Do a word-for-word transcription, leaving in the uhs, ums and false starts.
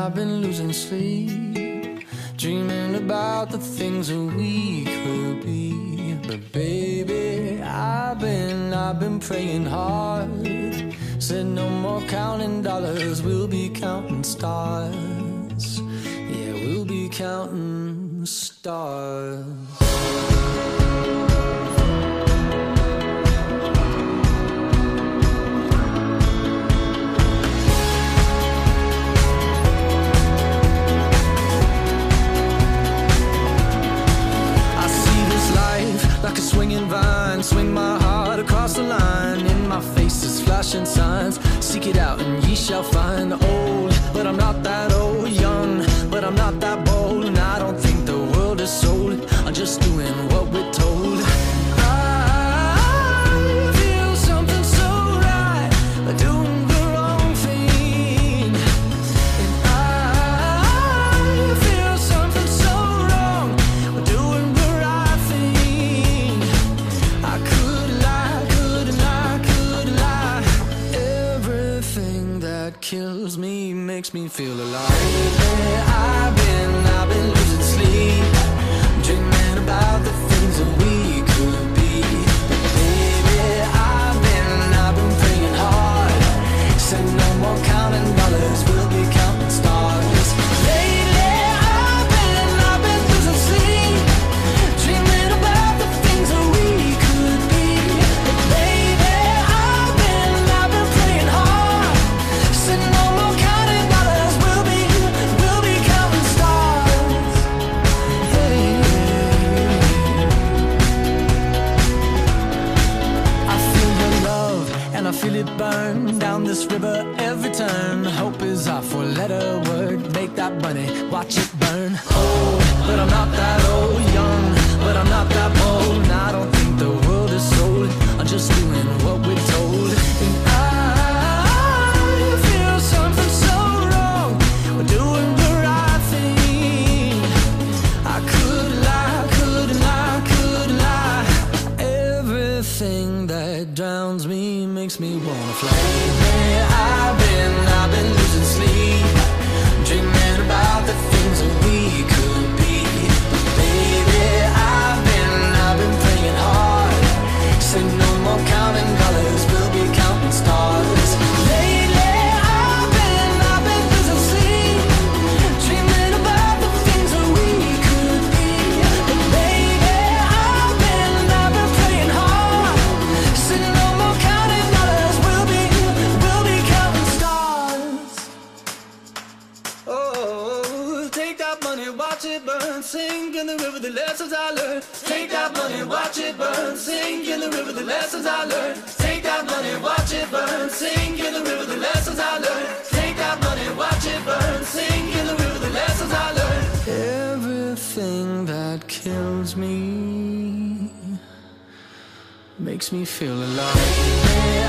I've been losing sleep, dreaming about the things that we could be. But baby, I've been, I've been praying hard. Said no more counting dollars, we'll be counting stars. Yeah, we'll be counting stars. Like a swinging vine, swing my heart across the line. In my face is flashing signs. Seek it out and ye shall find. Old, but I'm not that old. Young, but I'm not that bold. And I don't think the world is sold. I'm just doing what we're told. I feel something so right, doing the wrong thing. And I feel something so wrong, doing the right thing. I could lie, could lie, could lie. Everything that kills me makes me feel alive. Lately I've been, I've been losing sleep, dreaming about the things that we could be. Baby, I've been, I've been praying hard. Said no more counting dollars, we'll be counting stars. Lately I've been, I've been losing sleep, dreaming about the things that we could be. But baby, I've been, I've been praying hard. Said no more counting dollars, we'll be, we'll be counting stars. Hey. I feel your love and I feel it burn down this river every turn. Hope is our four-letter word. Make that money, watch it burn. Old, but I'm not that old. Young, but I'm not that bold. And I don't think the world is sold. I'm just doing what we're told. And I feel something so wrong, we're doing the right thing. I could lie, could lie, could lie. Everything that drowns me makes me wanna fly. Lately I've been, I've been losing sleep, dreaming about the things that we could be. But baby, I've been, I've been praying hard. Say no more counting dollars, we'll be counting stars. Lately I've been, I've been losing sleep, dreaming about the things that we could be. But baby, I've been, I've been praying hard. Say no more counting dollars, we'll be, we'll be counting stars. Oh, take that money, watch it burn, sink in the river, the lessons I learned. Take that money, watch it burn, sink in the river, the lessons I learned. Take that money, watch it burn, sink in the river, the lessons I learned. Take that money, watch it burn, sink in the river, the lessons I learned. Everything that kills me makes me feel alive.